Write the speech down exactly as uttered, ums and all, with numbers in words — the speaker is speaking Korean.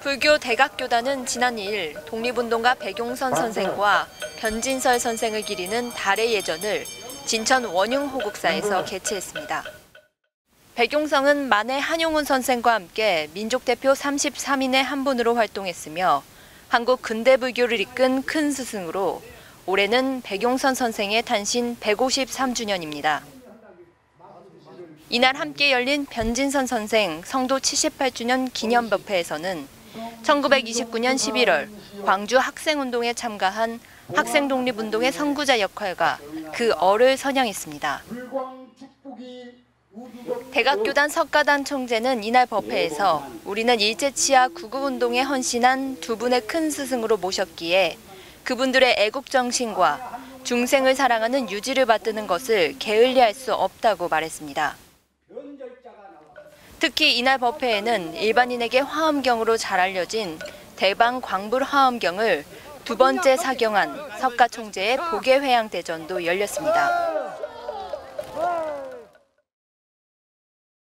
불교 대각교단은 지난 이 일 독립운동가 백용선 선생과 변진설 선생을 기리는 달의 예전을 진천 원흉호국사에서 개최했습니다. 백용성은 만해 한용운 선생과 함께 민족대표 삼십삼 인의 한 분으로 활동했으며 한국 근대불교를 이끈 큰 스승으로 올해는 백용선 선생의 탄신 백오십삼 주년입니다. 이날 함께 열린 변진선 선생 성도 칠십팔 주년 기념법회에서는 천구백이십구 년 십일월 광주 학생운동에 참가한 학생독립운동의 선구자 역할과 그 얼을 선양했습니다. 대각교단 석가단 총재는 이날 법회에서 우리는 일제치하 구국운동에 헌신한 두 분의 큰 스승으로 모셨기에 그분들의 애국정신과 중생을 사랑하는 유지를 받드는 것을 게을리할 수 없다고 말했습니다. 특히 이날 법회에는 일반인에게 화엄경으로 잘 알려진 대방 광불 화엄경을 두 번째 사경한 석가 총재의 보계회양대전도 열렸습니다.